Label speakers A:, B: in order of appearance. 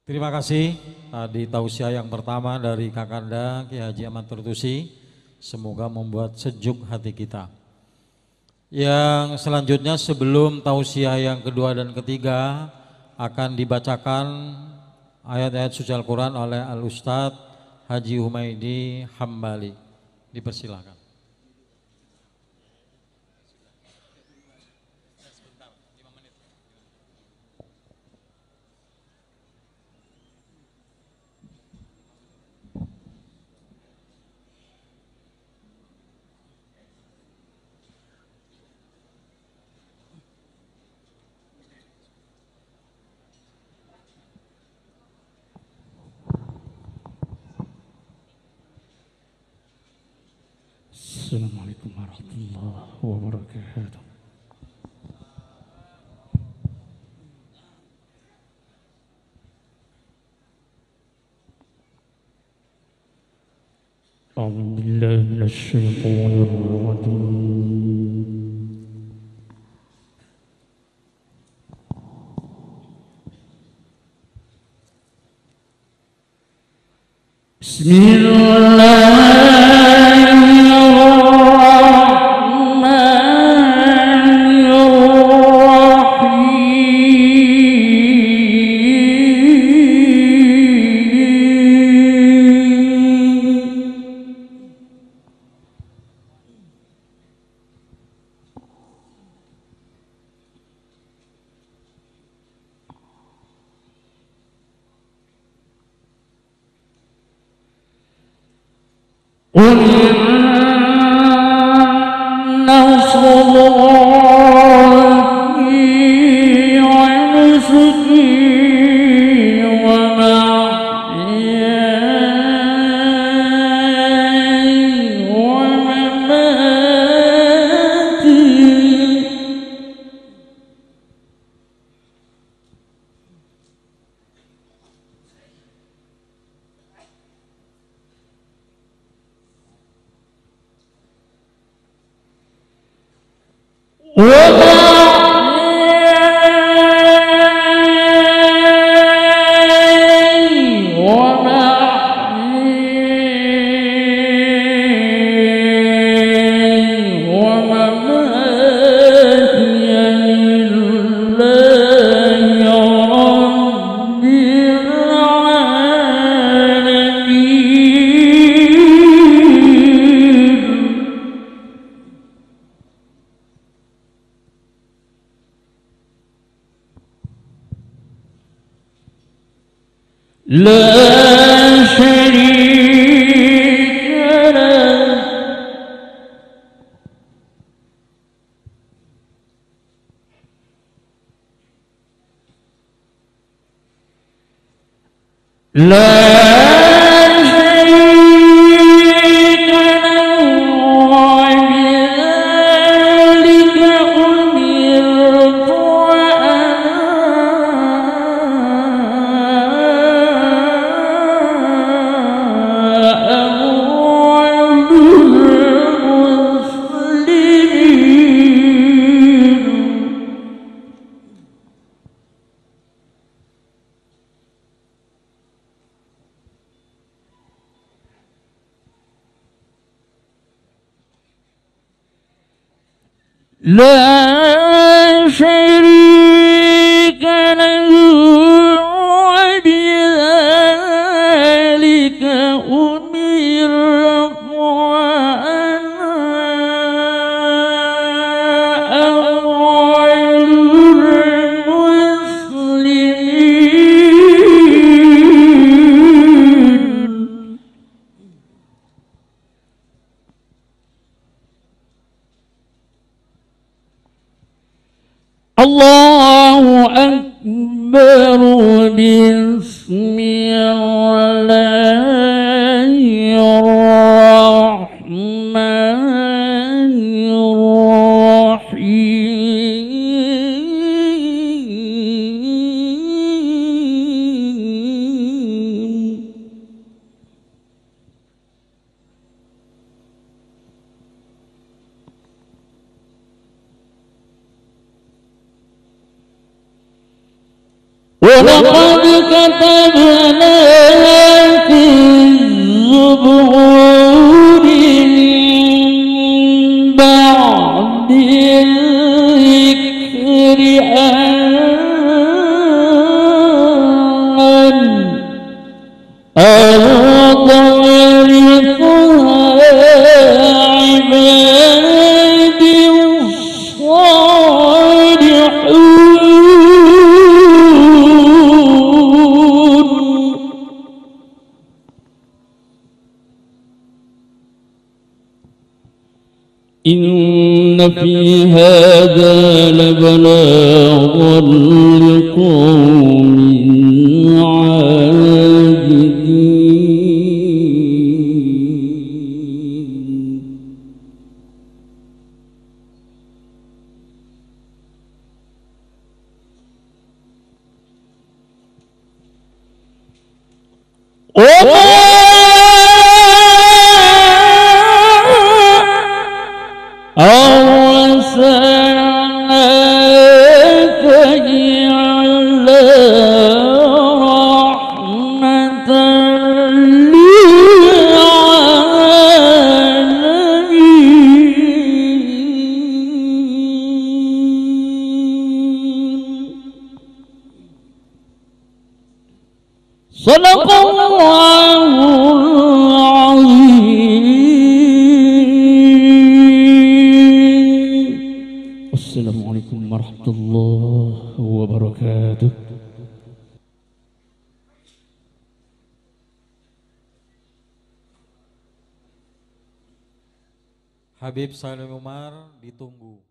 A: Terima kasih di tausiah yang pertama dari Kakanda Ki Haji Ahmad Tertusi. Semoga membuat sejuk hati kita. Yang selanjutnya sebelum tausiah yang kedua dan ketiga akan dibacakan ayat-ayat suci Al-Quran oleh Al-Ustadz Haji Humaydi Hambali. Dipersilakan.
B: Assalamualaikum warahmatullahi wabarakatuh. A'udzu billahi minasy syaithanir rajim. لا شريك له وبذلك أمرت وأنا أول المسلمين. الله أكبر بسم الله الرحمن الرحيم. ولقد كتبنا كتبنا في الزبور من بعد الذكر أن ورثها عبادي الصالحون إن في هذا لبلاغا لقوم عابدين أرسلناك إلا رحمة للعالمين صدق الله العظيم. السلام عليكم ورحمة الله وبركاته.
A: Habib Salim Umar ditunggu.